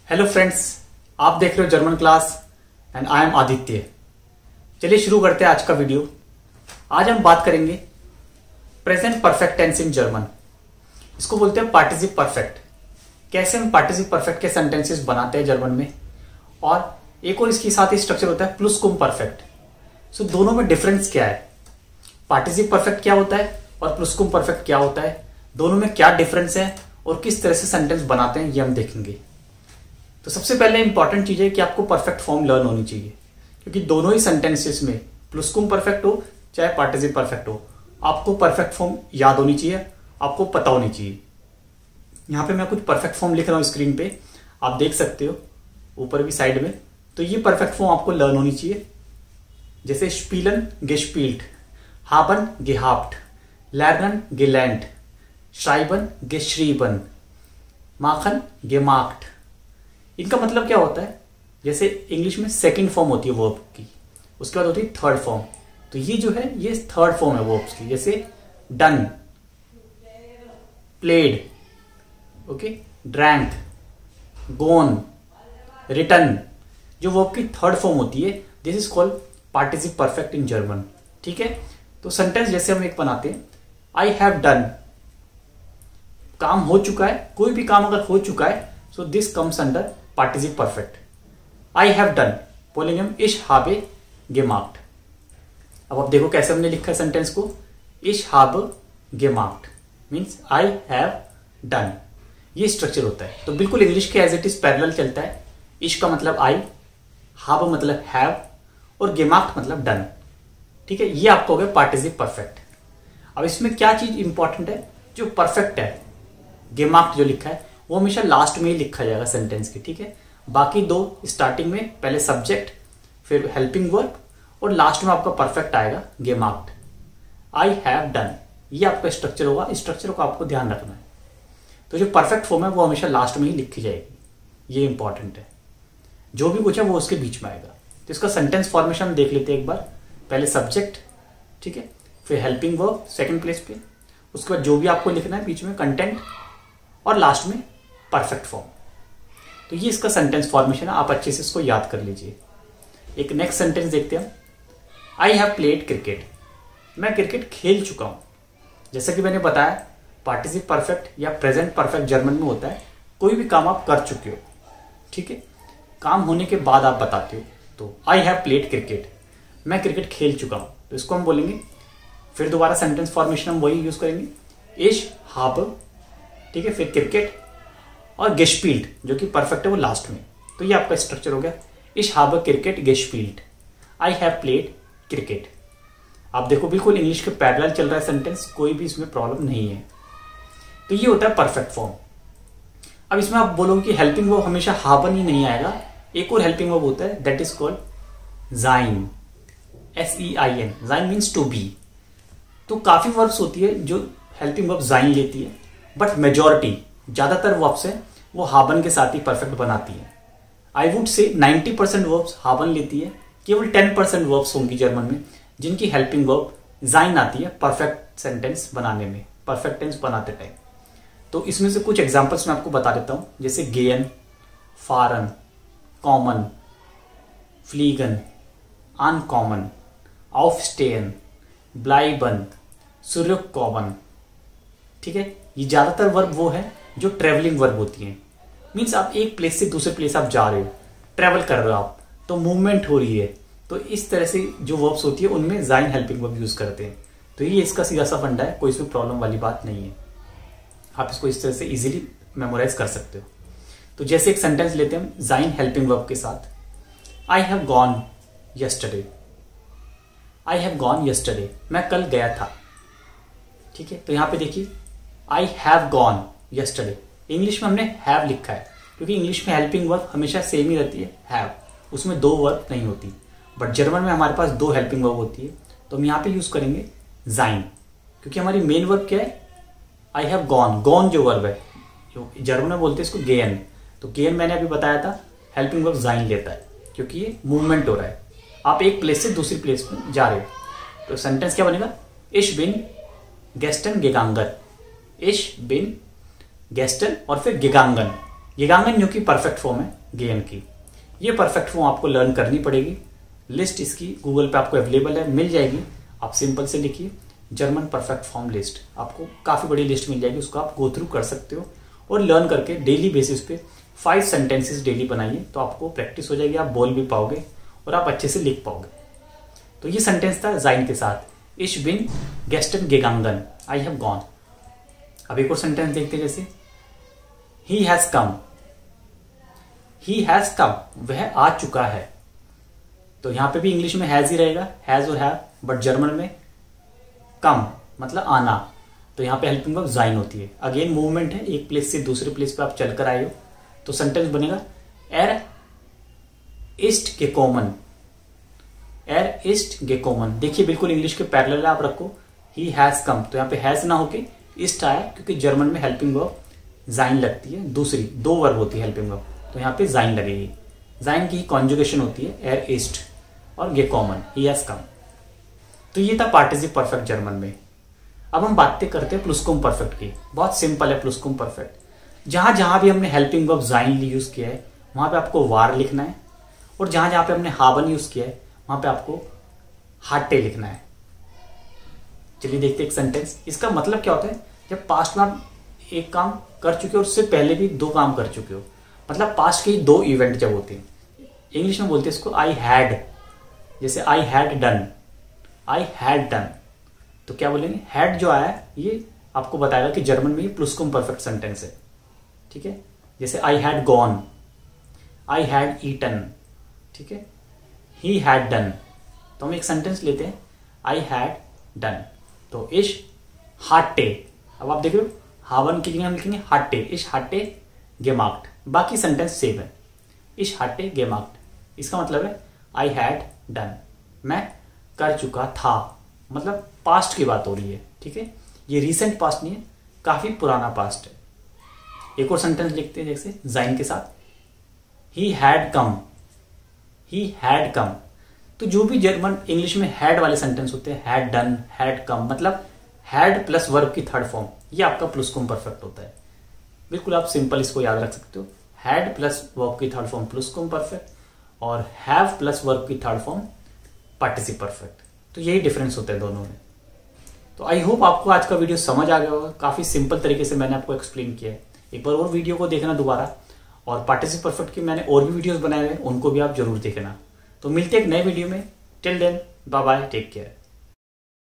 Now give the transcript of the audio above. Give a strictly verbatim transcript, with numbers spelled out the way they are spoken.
Hello friends, आप देख रहे हो German class and I am Aditya. चलिए शुरू करते हैं आज का वीडियो। आज हम बात करेंगे present perfect tense in German. इसको बोलते हैं पार्टिसिप परफेक्ट। कैसे हम पार्टिसिप परफेक्ट के सेंटेंसेस बनाते हैं जर्मन में। और एक और इसके साथ ही स्ट्रक्चर होता है प्लुसकुम परफेक्ट। सो दोनों में डिफरेंस क्या है, पार्टिसिप परफेक्ट क्या होता है और प्लुसकुम परफेक्ट क्या होता है, दोनों में क्या डिफरेंस है और किस तरह से सेंटेंस बनाते हैं, ये हम देखेंगे। तो सबसे पहले इंपॉर्टेंट चीज है कि आपको परफेक्ट फॉर्म लर्न होनी चाहिए, क्योंकि दोनों ही सेंटेंसेस में प्लुसकुम परफेक्ट हो चाहे पार्टिसिप परफेक्ट हो, आपको परफेक्ट फॉर्म याद होनी चाहिए, आपको पता होनी चाहिए। यहाँ पे मैं कुछ परफेक्ट फॉर्म लिख रहा हूँ स्क्रीन पे, आप देख सकते हो ऊपर भी साइड में। तो ये परफेक्ट फॉर्म आपको लर्न होनी चाहिए, जैसे स्पीलन गेस्पील्ट, हाबन गेहाब्ट, लर्नन गेलैंड, श्राइबन गेश्रीबन, माखन गेमाक्ट। इनका मतलब क्या होता है, जैसे इंग्लिश में सेकंड फॉर्म होती है वर्ब की, उसके बाद होती है थर्ड फॉर्म। तो ये जो है ये थर्ड फॉर्म है वर्ब्स की, जैसे done, played, okay, drank, gone, return. जो वर्ब की थर्ड फॉर्म होती है दिस इज कॉल्ड पार्टिसिप परफेक्ट इन जर्मन। ठीक है, तो सेंटेंस जैसे हम एक बनाते हैं, आई हैव डन, काम हो चुका है, कोई भी काम अगर हो चुका है सो दिस कम्स अंडर पार्टिसिप परफेक्ट। आई हैव डन बोलेंगे हम इश हाबे गेमार्क्ट। अब आप देखो कैसे हमने लिखा है सेंटेंस को, इश हाब गेमार्क्ट मीन्स आई हैव डन। ये स्ट्रक्चर होता है। तो बिल्कुल इंग्लिश के एज इट इज पैरेलल चलता है। इश का मतलब आई, हाब मतलब हैव और गेमार्क्ट मतलब डन। ठीक है, ये आपको हो गया पार्टिसिप परफेक्ट। अब इसमें क्या चीज इंपॉर्टेंट है, जो परफेक्ट है गेमार्क्ट जो लिखा है वो हमेशा लास्ट में ही लिखा जाएगा सेंटेंस के। ठीक है, बाकी दो स्टार्टिंग में, पहले सब्जेक्ट फिर हेल्पिंग वर्ब और लास्ट में आपका परफेक्ट आएगा गेमार्क्ट। आई हैव डन, ये आपका स्ट्रक्चर होगा। इस स्ट्रक्चर को आपको ध्यान रखना है। तो जो परफेक्ट फॉर्म है वो हमेशा लास्ट में ही लिखी जाएगी, ये इंपॉर्टेंट है। जो भी कुछ है वो उसके बीच में आएगा। तो इसका सेंटेंस फॉर्मेशन देख लेते हैं एक बार। पहले सब्जेक्ट, ठीक है, फिर हेल्पिंग वर्ब सेकंड प्लेस पे, उसके बाद जो भी आपको लिखना है बीच में कंटेंट, और लास्ट में परफेक्ट फॉर्म। तो ये इसका सेंटेंस फॉर्मेशन है, आप अच्छे से इसको याद कर लीजिए। एक नेक्स्ट सेंटेंस देखते हैं, आई हैव प्लेड क्रिकेट, मैं क्रिकेट खेल चुका हूं। जैसा कि मैंने बताया पार्टिसिप परफेक्ट या प्रेजेंट परफेक्ट जर्मन में होता है कोई भी काम आप कर चुके हो। ठीक है, काम होने के बाद आप बताते हो। तो आई हैव प्लेड क्रिकेट, मैं क्रिकेट खेल चुका हूं। तो इसको हम बोलेंगे, फिर दोबारा सेंटेंस फॉर्मेशन हम वही यूज करेंगे, इश हाब, ठीक है, फिर क्रिकेट और गेस्पील्ट जो कि परफेक्ट है वो लास्ट में। तो ये आपका स्ट्रक्चर हो गया, इश हाब क्रिकेट गेस्पील्ट, आई हैव प्लेड क्रिकेट। आप देखो बिल्कुल इंग्लिश के पैरेलल चल रहा है सेंटेंस, कोई भी इसमें प्रॉब्लम नहीं है। तो ये होता है परफेक्ट फॉर्म। अब इसमें आप बोलोगे कि हेल्पिंग वर्ब हमेशा हाबन ही नहीं आएगा, एक और हेल्पिंग वर्ब होता है दैट इज कॉल्ड जाइन, एस ई आई एन। जाइन मीन्स टू बी। तो काफी वर्ब्स होती है जो हेल्पिंग वर्ब जाइन लेती है, बट मेजॉरिटी ज्यादातर वर्ब्स है वो हाबन के साथ ही परफेक्ट बनाती है। I would say ninety percent verbs हाबन लेती है, केवल टेन परसेंट वर्ब्स होंगी जर्मन में जिनकी हेल्पिंग वर्ब जाइन आती है परफेक्ट सेंटेंस बनाने में, परफेक्ट टेंस बनाते टाइम। तो इसमें से कुछ एग्जांपल्स मैं आपको बता देता हूं, जैसे गेयन, फारन, कॉमन, फ्लीगन, अनकॉमन, ऑफस्टेन, ब्लाइबन, सुरुककॉमन। ठीक है, ये ज्यादातर वर्ब वो है जो ट्रेवलिंग वर्ब होती है। मीन्स आप एक प्लेस से दूसरे प्लेस आप जा रहे हो, ट्रेवल कर रहे हो आप, तो मूवमेंट हो रही है। तो इस तरह से जो वर्ब्स होती है उनमें जाइन हेल्पिंग वर्ब यूज करते हैं। तो ये इसका सीधा सा फंडा है, कोई इसमें प्रॉब्लम वाली बात नहीं है। आप इसको इस तरह से इजीली मेमोराइज कर सकते हो। तो जैसे एक सेंटेंस लेते हैं जाइन हेल्पिंग वर्ब के साथ, I have gone yesterday, I have gone yesterday, मैं कल गया था। ठीक है, तो यहां पे देखिए I have gone yesterday, English में हमने हैव लिखा है क्योंकि इंग्लिश में हेल्पिंग वर्ब हमेशा सेम ही रहती है, हैव, उसमें दो वर्ब नहीं होती। बट जर्मन में हमारे पास दो हेल्पिंग वर्ब होती है, तो हम यहाँ पे यूज करेंगे जाइन, क्योंकि हमारी मेन वर्ब क्या है, आई हैव गॉन। गॉन जो वर्ब है, जो जर्मन में बोलते हैं इसको गेयन। तो गेयन मैंने अभी बताया था हेल्पिंग वर्ब जाइन लेता है, क्योंकि ये मूवमेंट हो रहा है, आप एक प्लेस से दूसरी प्लेस में जा रहे हो। तो सेंटेंस क्या बनेगा, इश बिन गेस्टन गेगांगन, इश बिन गेस्टन और फिर गेगांगन, गेगांगन न्यू की परफेक्ट फॉर्म है गेन की। ये परफेक्ट फॉर्म आपको लर्न करनी पड़ेगी। लिस्ट इसकी गूगल पे आपको अवेलेबल है, मिल जाएगी। आप सिंपल से लिखिए जर्मन परफेक्ट फॉर्म लिस्ट, आपको काफी बड़ी लिस्ट मिल जाएगी, उसको आप गो थ्रू कर सकते हो और लर्न करके डेली बेसिस पे फाइव सेंटेंसेस डेली बनाइए, तो आपको प्रैक्टिस हो जाएगी, आप बोल भी पाओगे और आप अच्छे से लिख पाओगे। तो ये सेंटेंस था जाइन के साथ, इश बिन गेस्टन गेगांगन, आई हैव गॉन। अब एक और सेंटेंस देखते हैं, जैसे he has come, he has come, वह आ चुका है। तो यहां पे भी इंग्लिश में हैज ही रहेगा, हैज और हैव, बट जर्मन में कम मतलब आना, तो यहाँ पे हेल्पिंग वर्ब जाइन होती है। अगेन मूवमेंट है, एक प्लेस से दूसरे प्लेस पे आप चलकर आए हो, तो सेंटेंस बनेगा एर इस्ट गेकोमन, एर इस्ट गेकोमन। देखिए बिल्कुल इंग्लिश के पैरेलल आप रखो, ही हैज कम, तो यहाँ पे हैज ना होके इस्ट आया, क्योंकि जर्मन में हेल्पिंग वर्ब जाइन लगती है, दूसरी दो वर्ब होती है हेल्पिंग वर्ब, तो यहाँ पे जाइन लगेगी। जाइन की कॉन्जुगेशन होती है एर इस्ट और गेकोमन, ही हैज कम। तो ये था पार्टिसिप परफेक्ट जर्मन में। अब हम बातें करते हैं प्लुसकुम परफेक्ट की। बहुत सिंपल है प्लुसकुम परफेक्ट। जहां जहां भी हमने हेल्पिंग वर्ब जाइन यूज किया है वहां पे आपको वार लिखना है, और जहां जहां पे हमने हावन यूज किया है वहां पे आपको हाटे लिखना है। चलिए देखते हैं एक सेंटेंस। इसका मतलब क्या होता है, जब पास्ट में आप एक काम कर चुके हो और उससे पहले भी दो काम कर चुके हो, मतलब पास्ट के ही दो इवेंट जब होते हैं। इंग्लिश में बोलते हैं इसको आई हैड, जैसे I had done, I had done, तो क्या बोलेंगे, हैड जो आया है ये आपको बताएगा कि जर्मन में ये प्लुसकुम परफेक्ट सेंटेंस है। ठीक है, जैसे I had gone, I had eaten, ठीक है, ही हैड डन। तो हम एक सेंटेंस लेते हैं, आई हैड डन, तो इश हाटे। अब आप देख रहे हो हावन की जगह हम लिखेंगे हाटे, इश हाटे गेमार्क्ट, बाकी सेंटेंस सेम है, इश हाटे गेमार्क्ट। इसका मतलब है आई हैड डन, मैं कर चुका था, मतलब पास्ट की बात हो रही है। ठीक है, ये रीसेंट पास्ट नहीं है, काफी पुराना पास्ट है। एक और सेंटेंस लिखते हैं जैसे जाइन के साथ, he had come, he had come. तो जो भी जर्मन इंग्लिश में हैड वाले सेंटेंस होते हैं, हैड डन, हैड कम, मतलब हैड प्लस वर्ब की थर्ड फॉर्म, ये आपका प्लुसकुम परफेक्ट होता है। बिल्कुल आप सिंपल इसको याद रख सकते हो, हैड प्लस वर्ब की थर्ड फॉर्म प्लुसकुम परफेक्ट, और हैव प्लस वर्ब की थर्ड फॉर्म पार्टिसिप परफेक्ट। तो यही डिफरेंस होता है दोनों में। तो आई होप आपको आज का वीडियो समझ आ गया होगा, काफी सिंपल तरीके से मैंने आपको एक्सप्लेन किया है। एक बार और वीडियो को देखना दोबारा, और पार्टिसिप परफेक्ट की मैंने और भी वीडियोस बनाए हैं, उनको भी आप जरूर देखना। तो मिलते हैं एक नए वीडियो में, till then bye bye, take care.